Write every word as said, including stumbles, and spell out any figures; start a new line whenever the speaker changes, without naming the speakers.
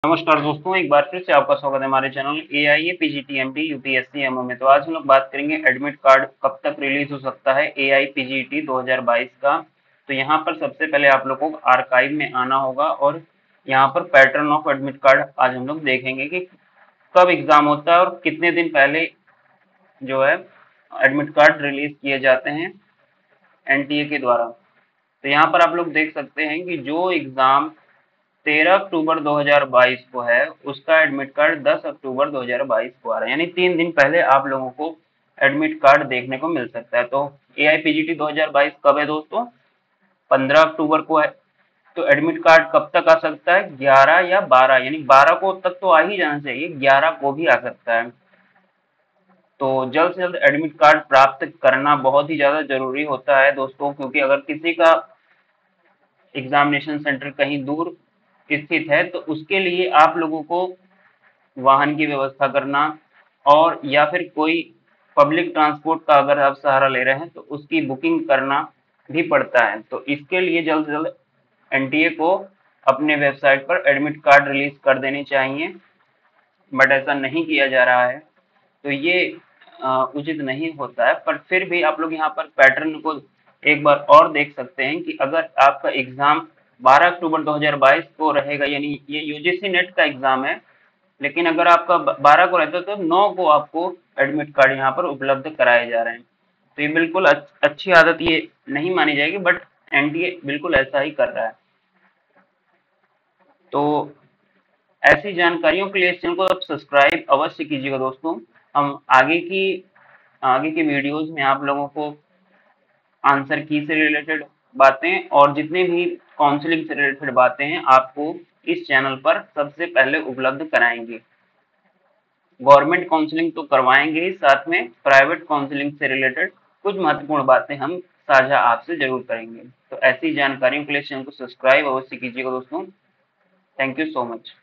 नमस्कार दोस्तों, एक बार फिर से आपका स्वागत है हमारे channel A I A PGTMT UPSC MO में। तो आज हम लोग बात करेंगे एडमिट कार्ड कब तक रिलीज हो सकता है ए आई पीजीटी दो हज़ार बाईस का। तो यहाँ पर सबसे पहले आप लोगों को आर्काइव में आना होगा और यहाँ पर पैटर्न ऑफ एडमिट कार्ड आज हम लोग देखेंगे कि कब एग्जाम होता है और कितने दिन पहले जो है एडमिट कार्ड रिलीज किए जाते हैं एनटीए के द्वारा। तो यहाँ पर आप लोग देख सकते हैं कि जो एग्जाम तेरह अक्टूबर दो हज़ार बाईस को है उसका एडमिट कार्ड दस अक्टूबर दो हज़ार बाईस को आ रहा है, यानी तीन दिन पहले आप लोगों को एडमिट कार्ड देखने को मिल सकता है। तो ए आई पी जी टी दो हज़ार बाईस कब है दोस्तों? पंद्रह अक्टूबर को है। तो एडमिट कार्ड कब तक आ सकता है? ग्यारह या बारह, यानी बारह को तक तो आ ही जाना चाहिए, ग्यारह को भी आ सकता है। तो जल्द से जल्द एडमिट कार्ड प्राप्त करना बहुत ही ज्यादा जरूरी होता है दोस्तों, क्योंकि अगर किसी का एग्जामिनेशन सेंटर कहीं दूर स्थित है तो उसके लिए आप लोगों को वाहन की व्यवस्था करना और या फिर कोई पब्लिक ट्रांसपोर्ट का अगर आप सहारा ले रहे हैं तो उसकी बुकिंग करना भी पड़ता है। तो इसके लिए जल्द से जल्द एनटीए को अपने वेबसाइट पर एडमिट कार्ड रिलीज कर देने चाहिए, बट ऐसा नहीं किया जा रहा है। तो ये आ, उचित नहीं होता है। पर फिर भी आप लोग यहाँ पर पैटर्न को एक बार और देख सकते हैं कि अगर आपका एग्जाम बारह अक्टूबर दो हज़ार बाईस को रहेगा, यानी ये यूजीसी नेट का एग्जाम है, लेकिन अगर आपका बारह को रहता तो नौ को आपको एडमिट कार्ड यहाँ पर उपलब्ध कराए जा रहे हैं। तो ये बिल्कुल अच्छी आदत ये नहीं मानी जाएगी, बट एनटीए बिल्कुल ऐसा ही कर रहा है। तो ऐसी जानकारियों के लिए इस चैनल को आप सब्सक्राइब अवश्य कीजिएगा दोस्तों। हम आगे की आगे की वीडियोस में आप लोगों को आंसर की से रिलेटेड बातें और जितने भी काउंसलिंग से रिलेटेड बातें हैं आपको इस चैनल पर सबसे पहले उपलब्ध कराएंगे। गवर्नमेंट काउंसलिंग तो करवाएंगे ही, साथ में प्राइवेट काउंसलिंग से रिलेटेड कुछ महत्वपूर्ण बातें हम साझा आपसे जरूर करेंगे। तो ऐसी जानकारियों के लिए चैनल को सब्सक्राइब अवश्य कीजिएगा दोस्तों। Thank you so much.